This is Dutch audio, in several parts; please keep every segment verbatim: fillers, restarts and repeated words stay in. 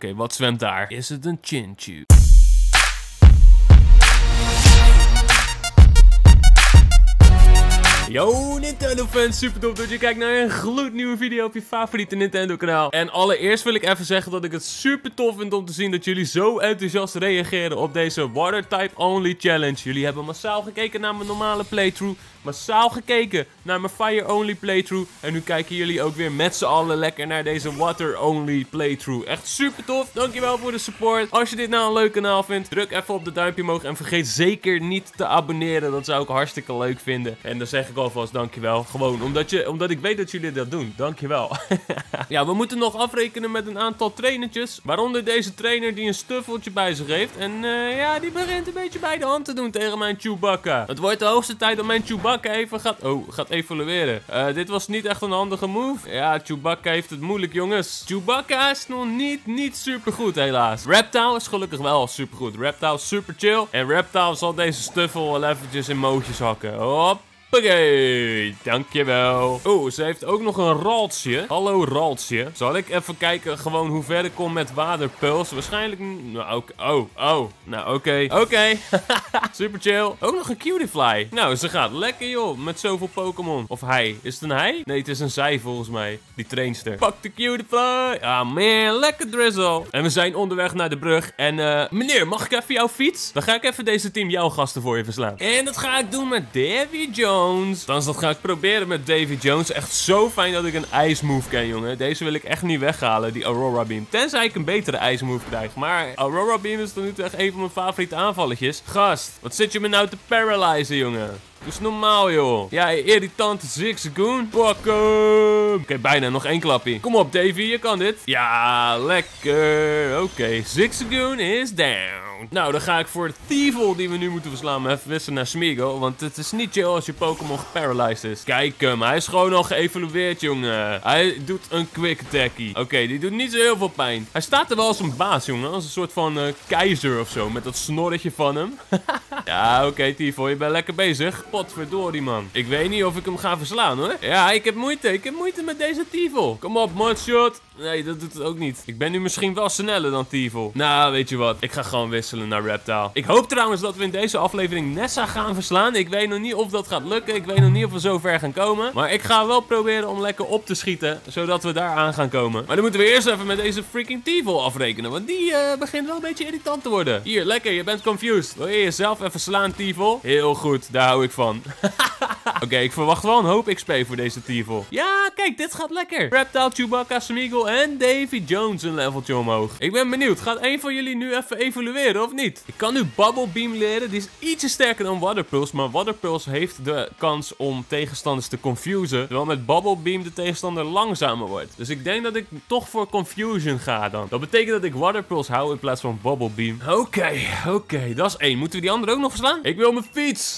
okay, wat zwemt daar? Is het een Chinchu? Yo Nintendo fans, super tof dat je kijkt naar een gloednieuwe video op je favoriete Nintendo kanaal. En allereerst wil ik even zeggen dat ik het super tof vind om te zien dat jullie zo enthousiast reageren op deze Water Type Only Challenge. Jullie hebben massaal gekeken naar mijn normale playthrough, massaal gekeken naar mijn Fire Only playthrough. En nu kijken jullie ook weer met z'n allen lekker naar deze Water Only playthrough. Echt super tof, dankjewel voor de support. Als je dit nou een leuk kanaal vindt, druk even op de duimpje omhoog en vergeet zeker niet te abonneren. Dat zou ik hartstikke leuk vinden. En dan zeg ik alvast dankjewel. Gewoon omdat, je, omdat ik weet dat jullie dat doen. Dankjewel. Ja, we moeten nog afrekenen met een aantal trainertjes. Waaronder deze trainer die een stuffeltje bij zich heeft. En uh, ja, die begint een beetje bij de hand te doen tegen mijn Chewbacca. Het wordt de hoogste tijd dat mijn Chewbacca even gaat, oh, gaat evolueren. Uh, dit was niet echt een handige move. Ja, Chewbacca heeft het moeilijk, jongens. Chewbacca is nog niet, niet super goed, helaas. Reptile is gelukkig wel super goed. Reptile is super chill. En Reptile zal deze stuffel wel eventjes in mootjes hakken. Hop. Oké, dankjewel. Oeh, ze heeft ook nog een Raltsje. Hallo Raltsje. Zal ik even kijken gewoon hoe ver ik kom met waterpuls? Waarschijnlijk... Nou, oké. Oh, oh. Nou, oké. Okay. Oké. Okay. Super chill. Ook nog een Cutiefly. Nou, ze gaat lekker, joh. Met zoveel Pokémon. Of hij. Is het een hij? Nee, het is een zij volgens mij. Die trainster. Pak de Cutiefly. Ah, man. Lekker Drizzle. En we zijn onderweg naar de brug. En, uh, meneer, mag ik even jouw fiets? Dan ga ik even deze team jouw gasten voor je verslaan. En dat ga ik doen met Davy Jones. Dan dat ga ik proberen met Davy Jones. Echt zo fijn dat ik een ijsmove ken, jongen. Deze wil ik echt niet weghalen, die Aurora Beam. Tenzij ik een betere ijsmove krijg. Maar Aurora Beam is tot nu toe echt een van mijn favoriete aanvalletjes. Gast, wat zit je me nou te paralyzen, jongen? Doe eens normaal, joh. Ja, irritante Zigzagoon. Pak hem. Oké, okay, bijna. Nog één klappie. Kom op, Davy. Je kan dit. Ja, lekker. Oké, okay. Zigzagoon is down. Nou, dan ga ik voor de Thievul die we nu moeten verslaan. Maar even wisselen naar Smeargle. Want het is niet chill als je Pokémon geparalyzed is. Kijk hem. Hij is gewoon al geëvolueerd, jongen. Hij doet een quick attackie. Oké, okay, die doet niet zo heel veel pijn. Hij staat er wel als een baas, jongen. Als een soort van uh, keizer of zo. Met dat snorretje van hem. Ja, oké, okay, Thievul. Je bent lekker bezig. Potverdorie, man. Ik weet niet of ik hem ga verslaan, hoor. Ja, ik heb moeite. Ik heb moeite met deze Thievul. Kom op, Mudshot. Nee, dat doet het ook niet. Ik ben nu misschien wel sneller dan Thievul. Nou, weet je wat? Ik ga gewoon wisselen naar Reptile. Ik hoop trouwens dat we in deze aflevering Nessa gaan verslaan. Ik weet nog niet of dat gaat lukken. Ik weet nog niet of we zo ver gaan komen. Maar ik ga wel proberen om lekker op te schieten. Zodat we daar aan gaan komen. Maar dan moeten we eerst even met deze freaking Thievul afrekenen. Want die uh, begint wel een beetje irritant te worden. Hier, lekker. Je bent confused. Wil je jezelf even slaan, Thievul? Heel goed. Daar hou ik van. Oké, okay, ik verwacht wel een hoop X P voor deze Thievul. Ja, kijk, dit gaat lekker. Reptile, Chewbacca, Smeargle en Davy Jones een leveltje omhoog. Ik ben benieuwd. Gaat een van jullie nu even evolueren of niet? Ik kan nu Bubble Beam leren. Die is ietsje sterker dan Water Pulse. Maar Water Pulse heeft de kans om tegenstanders te confusen. Terwijl met Bubble Beam de tegenstander langzamer wordt. Dus ik denk dat ik toch voor Confusion ga dan. Dat betekent dat ik Water Pulse hou in plaats van Bubble Beam. Oké, okay, oké. Okay, dat is één. Moeten we die andere ook nog verslaan? Ik wil mijn fiets.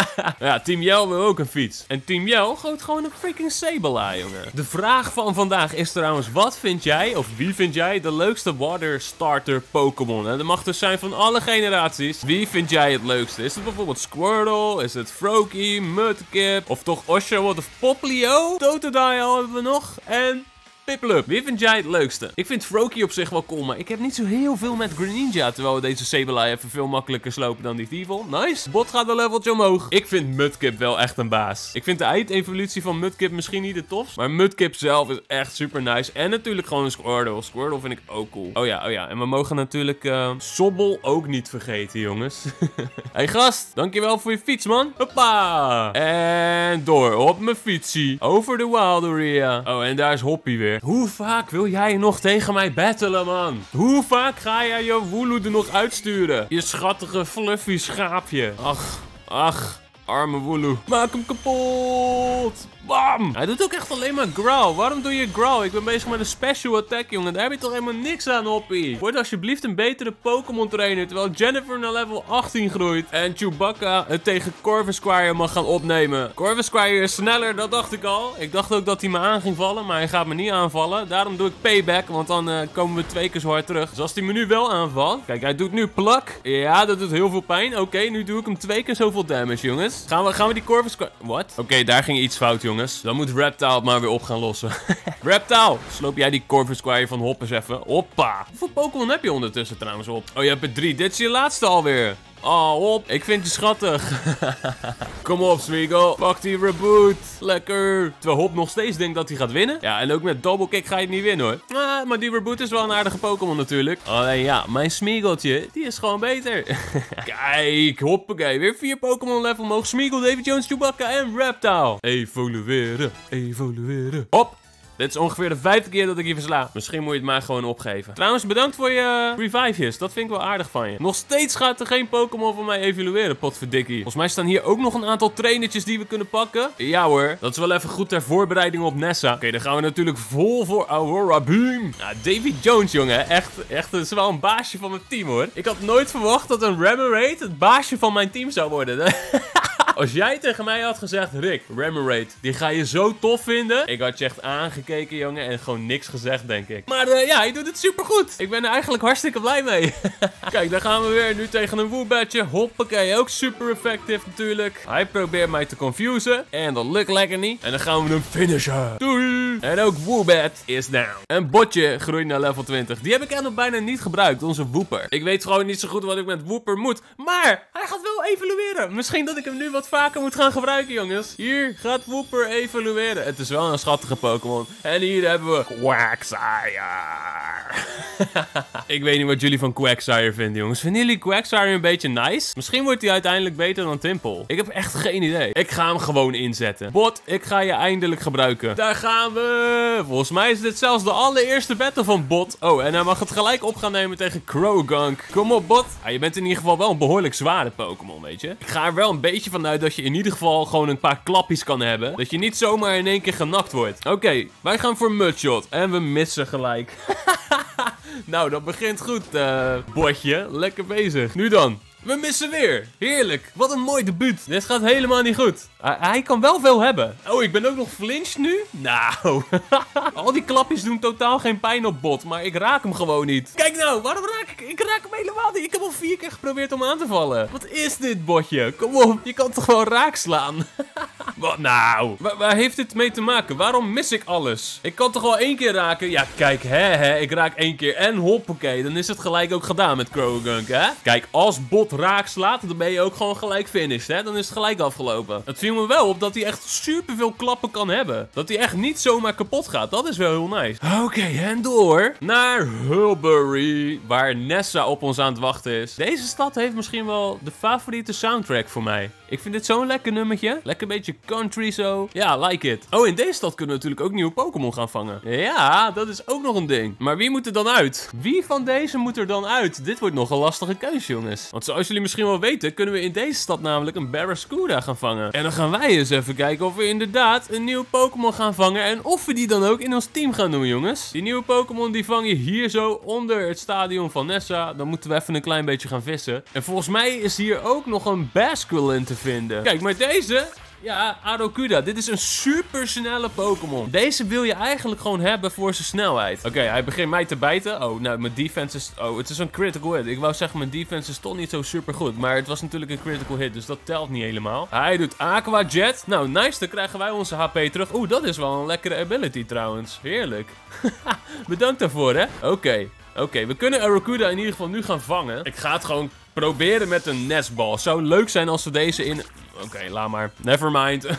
Ja, Team Yell wil ook een fiets. En Team Yell gooit gewoon een freaking Sableye, jongen. De vraag van vandaag is trouwens, wat vind jij, of wie vind jij de leukste Water Starter Pokémon? Dat mag dus zijn van alle generaties. Wie vind jij het leukste? Is het bijvoorbeeld Squirtle? Is het Froakie? Mudkip? Of toch Oshawott of Popplio? Totodile hebben we nog. En... Piplup, wie vind jij het leukste? Ik vind Froakie op zich wel cool, maar ik heb niet zo heel veel met Greninja. Terwijl we deze Sableye even veel makkelijker slopen dan die Thievul. Nice. Bot gaat een leveltje omhoog. Ik vind Mudkip wel echt een baas. Ik vind de eindevolutie van Mudkip misschien niet de tofst. Maar Mudkip zelf is echt super nice. En natuurlijk gewoon een Squirtle. Squirtle vind ik ook cool. Oh ja, oh ja. En we mogen natuurlijk uh, Sobble ook niet vergeten, jongens. Hey gast, dankjewel voor je fiets, man. Hoppa. En door op mijn fietsie. Over de Wilderia. Oh, en daar is Hoppy weer. Hoe vaak wil jij nog tegen mij battelen, man? Hoe vaak ga jij je Wooloo er nog uitsturen? Je schattige fluffy schaapje. Ach, ach, arme Wooloo. Maak hem kapot. Bam! Hij doet ook echt alleen maar Growl. Waarom doe je Growl? Ik ben bezig met een special attack, jongen. Daar heb je toch helemaal niks aan, Hoppy. Word alsjeblieft een betere Pokémon trainer. Terwijl Jennifer naar level achttien groeit. En Chewbacca het tegen Corvisquire mag gaan opnemen. Corvisquire is sneller, dat dacht ik al. Ik dacht ook dat hij me aan ging vallen. Maar hij gaat me niet aanvallen. Daarom doe ik payback. Want dan uh, komen we twee keer zo hard terug. Dus als hij me nu wel aanvalt. Kijk, hij doet nu plak. Ja, dat doet heel veel pijn. Oké, okay, nu doe ik hem twee keer zoveel damage, jongens. Gaan we, gaan we die Corvisquire... Wat? Oké, okay, daar ging iets fout, jongens. jongens. Dan moet Reptile het maar weer op gaan lossen. Reptile, sloop jij die Corvisquire van Hoppers even. Hoppa. Hoeveel Pokémon heb je ondertussen trouwens op? Oh, je hebt er drie. Dit is je laatste alweer. Oh, Hop. Ik vind je schattig. Kom op, Smeagol. Pak die reboot. Lekker. Terwijl Hop nog steeds denkt dat hij gaat winnen. Ja, en ook met Double Kick ga je het niet winnen, hoor. Ah, maar die reboot is wel een aardige Pokémon natuurlijk. Alleen ja, mijn Smeagoltje, die is gewoon beter. Kijk, hoppakee. Weer vier Pokémon level omhoog. Smeagol, Davy Jones, Chewbacca en Reptile. Evolueren. Evolueren. Hop. Dit is ongeveer de vijfde keer dat ik je versla. Misschien moet je het maar gewoon opgeven. Trouwens, bedankt voor je revivejes. Dat vind ik wel aardig van je. Nog steeds gaat er geen Pokémon van mij evolueren, potverdikkie. Volgens mij staan hier ook nog een aantal trainertjes die we kunnen pakken. Ja hoor, dat is wel even goed ter voorbereiding op Nessa. Oké, okay, dan gaan we natuurlijk vol voor Aurora Beam. Nou, Davy Jones, jongen. Echt, echt, dat is wel een baasje van mijn team, hoor. Ik had nooit verwacht dat een Remoraid het baasje van mijn team zou worden. Als jij tegen mij had gezegd, Rick, Remoraid, die ga je zo tof vinden. Ik had je echt aangekeken, jongen, en gewoon niks gezegd, denk ik. Maar uh, ja, hij doet het supergoed. Ik ben er eigenlijk hartstikke blij mee. Kijk, dan gaan we weer nu tegen een Woobadje. Hoppakee, ook super effectief natuurlijk. Hij probeert mij te confusen. En dat lukt lekker niet. En dan gaan we hem finishen. Doei! En ook Woobat is down. Een botje groeit naar level twintig. Die heb ik echt nog bijna niet gebruikt, onze Wooper. Ik weet gewoon niet zo goed wat ik met Wooper moet. Maar hij gaat wel evolueren. Misschien dat ik hem nu wat vaker moet gaan gebruiken, jongens. Hier gaat Wooper evolueren. Het is wel een schattige Pokémon. En hier hebben we Quagsire. Ik weet niet wat jullie van Quagsire vinden, jongens. Vinden jullie Quagsire een beetje nice? Misschien wordt hij uiteindelijk beter dan Tympole. Ik heb echt geen idee. Ik ga hem gewoon inzetten. Bot, ik ga je eindelijk gebruiken. Daar gaan we. Volgens mij is dit zelfs de allereerste battle van Bot. Oh, en hij mag het gelijk op gaan nemen tegen Croagunk. Kom op, Bot. Ah, je bent in ieder geval wel een behoorlijk zware Pokémon, weet je. Ik ga er wel een beetje vanuit dat je in ieder geval gewoon een paar klappies kan hebben. Dat je niet zomaar in één keer genakt wordt. Oké, okay, wij gaan voor Mudshot. En we missen gelijk. Nou, dat begint goed, uh, botje. Lekker bezig. Nu dan. We missen weer. Heerlijk. Wat een mooi debuut. Dit gaat helemaal niet goed. Uh, hij kan wel veel hebben. Oh, ik ben ook nog flinched nu? Nou. Al die klapjes doen totaal geen pijn op Bot. Maar ik raak hem gewoon niet. Kijk nou. Waarom raak ik? Ik raak hem helemaal niet. Ik heb al vier keer geprobeerd om aan te vallen. Wat is dit, Botje? Kom op. Je kan toch wel raak slaan? Wat nou? Waar, waar heeft dit mee te maken? Waarom mis ik alles? Ik kan toch wel één keer raken? Ja, kijk, hè, hè. Ik raak één keer en hoppakee. Dan is het gelijk ook gedaan met Croagunk, hè? Kijk, als Bot raak slaat, dan ben je ook gewoon gelijk finished, hè? Dan is het gelijk afgelopen. Het viel me wel op dat hij echt superveel klappen kan hebben. Dat hij echt niet zomaar kapot gaat. Dat is wel heel nice. Oké, okay, en door naar Hulbury, waar Nessa op ons aan het wachten is. Deze stad heeft misschien wel de favoriete soundtrack voor mij. Ik vind dit zo'n lekker nummertje. Lekker beetje country zo. Ja, like it. Oh, in deze stad kunnen we natuurlijk ook nieuwe Pokémon gaan vangen. Ja, dat is ook nog een ding. Maar wie moet er dan uit? Wie van deze moet er dan uit? Dit wordt nog een lastige keus, jongens. Want zoals jullie misschien wel weten, kunnen we in deze stad namelijk een Barraskewda gaan vangen. En dan gaan wij eens even kijken of we inderdaad een nieuwe Pokémon gaan vangen. En of we die dan ook in ons team gaan doen, jongens. Die nieuwe Pokémon die vang je hier zo onder het stadion van Nessa. Dan moeten we even een klein beetje gaan vissen. En volgens mij is hier ook nog een Basculin te vinden. Kijk, maar deze... Ja, Arrokuda. Dit is een super snelle Pokémon. Deze wil je eigenlijk gewoon hebben voor zijn snelheid. Oké, okay, hij begint mij te bijten. Oh, nou, mijn defense is... Oh, het is een critical hit. Ik wou zeggen, mijn defense is toch niet zo super goed. Maar het was natuurlijk een critical hit, dus dat telt niet helemaal. Hij doet Aqua Jet. Nou, nice. Dan krijgen wij onze H P terug. Oeh, dat is wel een lekkere ability trouwens. Heerlijk. Bedankt daarvoor, hè. Oké. Okay. Oké, okay, we kunnen Arrokuda in ieder geval nu gaan vangen. Ik ga het gewoon proberen met een nestbal. Het zou leuk zijn als we deze in... Oké, okay, laat maar. Nevermind.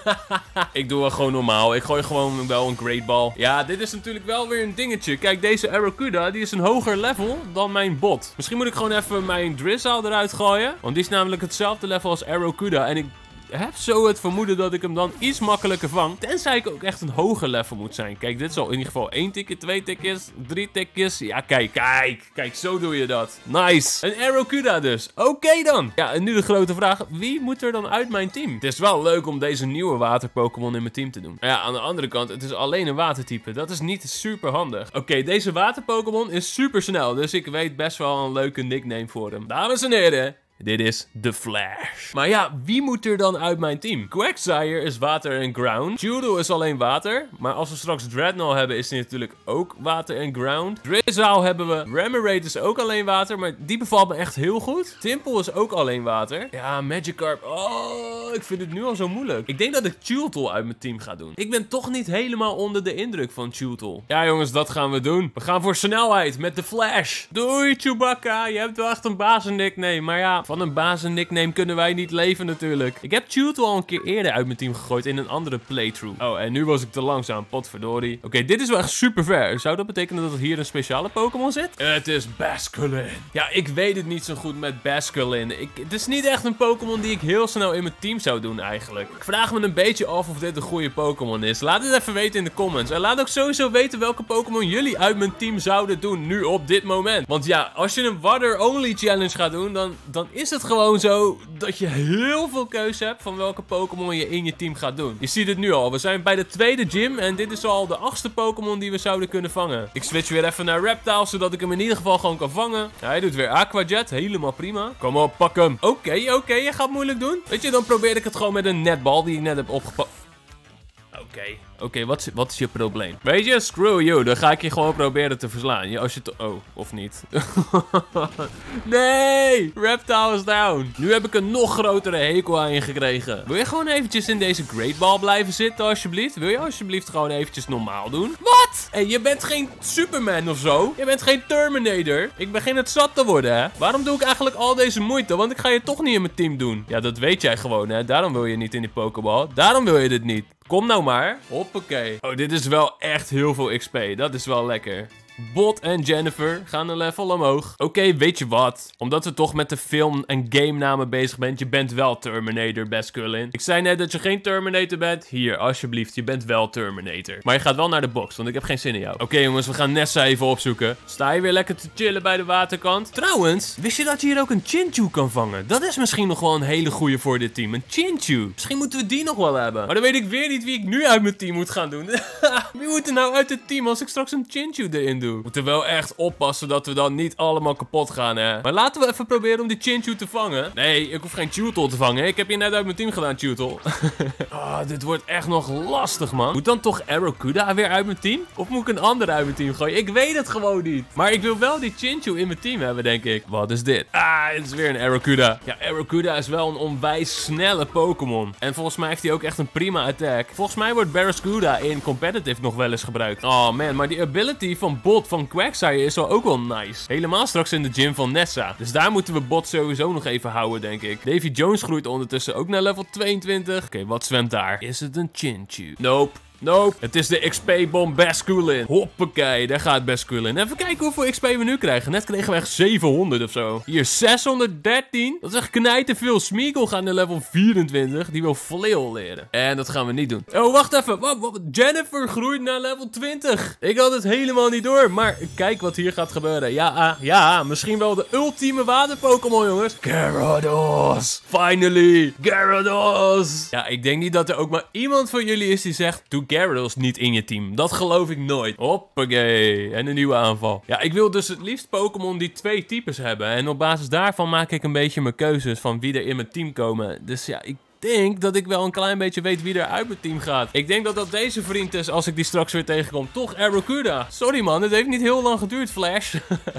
Ik doe wel gewoon normaal. Ik gooi gewoon wel een Great Ball. Ja, dit is natuurlijk wel weer een dingetje. Kijk, deze Arrokuda, die is een hoger level dan mijn bot. Misschien moet ik gewoon even mijn Drizzle eruit gooien. Want die is namelijk hetzelfde level als Arrokuda. En ik... heb zo het vermoeden dat ik hem dan iets makkelijker vang. Tenzij ik ook echt een hoger level moet zijn. Kijk, dit is al in ieder geval één tikje, twee tikjes, drie tikjes. Ja, kijk, kijk. Kijk, zo doe je dat. Nice. Een Arrokuda dus. Oké okay dan. Ja, en nu de grote vraag. Wie moet er dan uit mijn team? Het is wel leuk om deze nieuwe water-Pokémon in mijn team te doen. Maar ja, aan de andere kant, het is alleen een watertype. Dat is niet super handig. Oké, okay, deze water-Pokémon is super snel. Dus ik weet best wel een leuke nickname voor hem. Dames en heren. Dit is The Flash. Maar ja, wie moet er dan uit mijn team? Quagsire is water en ground. Chewdo is alleen water. Maar als we straks Dreadnought hebben, is hij natuurlijk ook water en ground. Drizzle hebben we. Remoraid is ook alleen water. Maar die bevalt me echt heel goed. Tympole is ook alleen water. Ja, Magikarp. Oh, Oh, ik vind het nu al zo moeilijk. Ik denk dat ik Chewtle uit mijn team ga doen. Ik ben toch niet helemaal onder de indruk van Chewtle. Ja, jongens, dat gaan we doen. We gaan voor snelheid met de Flash. Doei, Chewbacca. Je hebt wel echt een bazen-nickname. Maar ja, van een bazen-nickname kunnen wij niet leven natuurlijk. Ik heb Chewtle al een keer eerder uit mijn team gegooid in een andere playthrough. Oh, en nu was ik te langzaam. Potverdorie. Oké, okay, dit is wel echt super ver. Zou dat betekenen dat er hier een speciale Pokémon zit? Het is Basculin. Ja, ik weet het niet zo goed met Basculin. Ik, het is niet echt een Pokémon die ik heel snel in mijn team zou doen eigenlijk. Ik vraag me een beetje af of dit een goede Pokémon is. Laat het even weten in de comments. En laat ook sowieso weten welke Pokémon jullie uit mijn team zouden doen nu op dit moment. Want ja, als je een Water Only Challenge gaat doen, dan, dan is het gewoon zo dat je heel veel keuze hebt van welke Pokémon je in je team gaat doen. Je ziet het nu al. We zijn bij de tweede gym en dit is al de achtste Pokémon die we zouden kunnen vangen. Ik switch weer even naar Reptile, zodat ik hem in ieder geval gewoon kan vangen. Ja, hij doet weer Aqua Jet. Helemaal prima. Kom op, pak hem. Oké, okay, oké. Okay, je gaat moeilijk doen. Weet je, dan probeer ik het gewoon met een netbal die ik net heb opgepakt. Oké, okay. oké, okay, wat, wat is je probleem? Weet je, screw you, dan ga ik je gewoon proberen te verslaan. Ja, als je te... Oh, of niet. Nee, Reptile is down. Nu heb ik een nog grotere hekel aan je gekregen. Wil je gewoon eventjes in deze Great Ball blijven zitten, alsjeblieft? Wil je alsjeblieft gewoon eventjes normaal doen? Wat? Hé, hey, je bent geen Superman of zo. Je bent geen Terminator. Ik begin het zat te worden, hè? Waarom doe ik eigenlijk al deze moeite? Want ik ga je toch niet in mijn team doen. Ja, dat weet jij gewoon, hè? Daarom wil je niet in die Pokéball. Daarom wil je dit niet. Kom nou maar. Hoppakee. Oh, dit is wel echt heel veel X P. Dat is wel lekker. Bot en Jennifer gaan een level omhoog. Oké, okay, weet je wat? Omdat we toch met de film- en game-namen bezig bent, je bent wel Terminator, Basculin. Ik zei net dat je geen Terminator bent. Hier, alsjeblieft, je bent wel Terminator. Maar je gaat wel naar de box, want ik heb geen zin in jou. Oké, okay, jongens, we gaan Nessa even opzoeken. Sta je weer lekker te chillen bij de waterkant? Trouwens, wist je dat je hier ook een Chinchou kan vangen? Dat is misschien nog wel een hele goeie voor dit team. Een Chinchou. Misschien moeten we die nog wel hebben. Maar dan weet ik weer niet wie ik nu uit mijn team moet gaan doen. Wie moet er nou uit het team als ik straks een Chinchou erin doe? We moeten wel echt oppassen dat we dan niet allemaal kapot gaan, hè. Maar laten we even proberen om die Chinchou te vangen. Nee, ik hoef geen Chewtle te vangen. Ik heb je net uit mijn team gedaan, Chewtle. Oh, dit wordt echt nog lastig, man. Moet dan toch Arrokuda weer uit mijn team? Of moet ik een andere uit mijn team gooien? Ik weet het gewoon niet. Maar ik wil wel die Chinchou in mijn team hebben, denk ik. Wat is dit? Ah, het is weer een Arrokuda. Ja, Arrokuda is wel een onwijs snelle Pokémon. En volgens mij heeft hij ook echt een prima attack. Volgens mij wordt Barraskewda in competitive nog wel eens gebruikt. Oh, man. Maar die ability van Bot van Quagsire is wel ook wel nice. Helemaal straks in de gym van Nessa. Dus daar moeten we Bot sowieso nog even houden, denk ik. Davy Jones groeit ondertussen ook naar level tweeëntwintig. Oké, okay, wat zwemt daar? Is het een Chinchou? Nope. Nope. Het is de X P-bom Basculin. Hoppakee, daar gaat Basculin. Even kijken hoeveel X P we nu krijgen. Net kregen we echt zevenhonderd of zo. Hier, zeshonderddertien. Dat is echt knijterveel. Smeagol gaat naar level vierentwintig. Die wil Flail leren. En dat gaan we niet doen. Oh, wacht even. Wat, wat, Jennifer groeit naar level twintig. Ik had het helemaal niet door. Maar kijk wat hier gaat gebeuren. Ja, uh, ja, misschien wel de ultieme water-Pokémon, jongens. Gyarados. Finally. Gyarados. Ja, ik denk niet dat er ook maar iemand van jullie is die zegt... Doe Gyarados niet in je team. Dat geloof ik nooit. Hoppakee. En een nieuwe aanval. Ja, ik wil dus het liefst Pokémon die twee types hebben. En op basis daarvan maak ik een beetje mijn keuzes van wie er in mijn team komen. Dus ja, ik denk dat ik wel een klein beetje weet wie er uit mijn team gaat. Ik denk dat dat deze vriend is als ik die straks weer tegenkom. Toch Arrokuda. Sorry man, het heeft niet heel lang geduurd, Flash.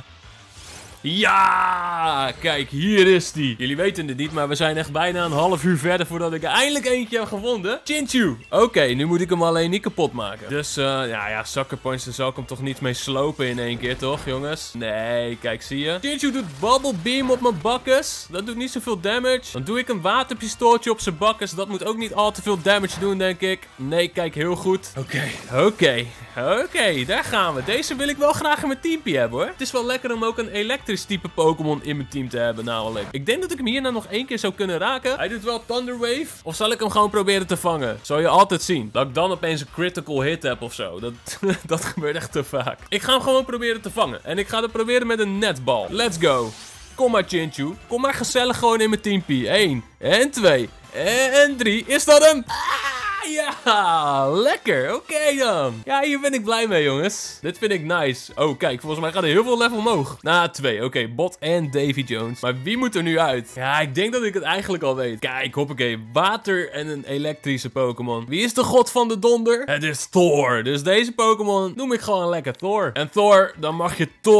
Ja, kijk, hier is die. Jullie weten het niet, maar we zijn echt bijna een half uur verder voordat ik er eindelijk eentje heb gevonden. Chinchou. Oké, okay, nu moet ik hem alleen niet kapot maken. Dus, uh, ja, ja, Sucker Punch, daar zal ik hem toch niet mee slopen in één keer, toch, jongens? Nee, kijk, zie je? Chinchou doet Bubble Beam op mijn bakkes. Dat doet niet zoveel damage. Dan doe ik een waterpistooltje op zijn bakkes. Dat moet ook niet al te veel damage doen, denk ik. Nee, kijk, heel goed. Oké, okay, oké. Okay. Oké, okay, daar gaan we. Deze wil ik wel graag in mijn teampje hebben, hoor. Het is wel lekker om ook een elektrisch type Pokémon in mijn team te hebben, namelijk. Ik denk dat ik hem hierna nog één keer zou kunnen raken. Hij doet wel Thunder Wave. Of zal ik hem gewoon proberen te vangen? Zal je altijd zien. Dat ik dan opeens een critical hit heb of zo. Dat, dat gebeurt echt te vaak. Ik ga hem gewoon proberen te vangen. En ik ga het proberen met een netbal. Let's go. Kom maar, Chinchou. Kom maar gezellig gewoon in mijn teampie. één en twee en drie. Is dat hem? Ja, lekker. Oké okay dan. Ja, hier ben ik blij mee, jongens. Dit vind ik nice. Oh, kijk, volgens mij gaat er heel veel level omhoog. Nou, twee. Oké, okay, Bot en Davy Jones. Maar wie moet er nu uit? Ja, ik denk dat ik het eigenlijk al weet. Kijk, hoppakee. Water en een elektrische Pokémon. Wie is de god van de donder? Het is Thor. Dus deze Pokémon noem ik gewoon lekker Thor. En Thor, dan mag je toch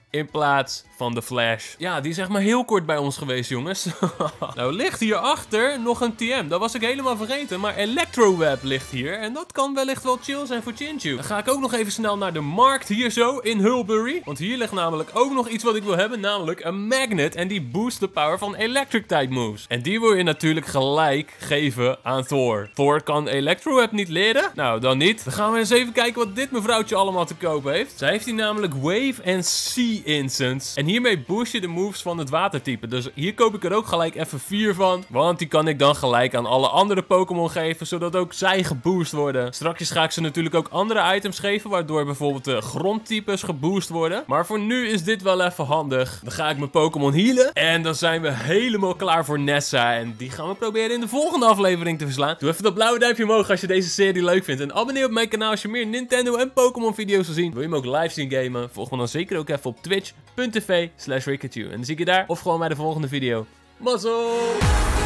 in plaats van de Flash. Ja, die is echt maar heel kort bij ons geweest, jongens. Nou, ligt hierachter nog een T M. Dat was ik helemaal vergeten. Maar Electroweb ligt hier. En dat kan wellicht wel chill zijn voor Chinchu. Dan ga ik ook nog even snel naar de markt hier zo in Hulbury. Want hier ligt namelijk ook nog iets wat ik wil hebben. Namelijk een magnet. En die boost de power van Electric type moves. En die wil je natuurlijk gelijk geven aan Thor. Thor kan Electroweb niet leren? Nou, dan niet. Dan gaan we eens even kijken wat dit mevrouwtje allemaal te kopen heeft. Zij heeft hier namelijk Wave en Sea Incense. En hiermee boost je de moves van het watertype. Dus hier koop ik er ook gelijk even vier van. Want die kan ik dan gelijk aan alle andere Pokémon geven. Zodat ook zij geboost worden. Straks ga ik ze natuurlijk ook andere items geven. Waardoor bijvoorbeeld de grondtypes geboost worden. Maar voor nu is dit wel even handig. Dan ga ik mijn Pokémon healen. En dan zijn we helemaal klaar voor Nessa. En die gaan we proberen in de volgende aflevering te verslaan. Doe even dat blauwe duimpje omhoog als je deze serie leuk vindt. En abonneer op mijn kanaal als je meer Nintendo en Pokémon video's wil zien. Wil je me ook live zien gamen? Volg me dan zeker ook even op twitch punt tv slash Rikachu. En dan zie ik je daar of gewoon bij de volgende video. Mazzel!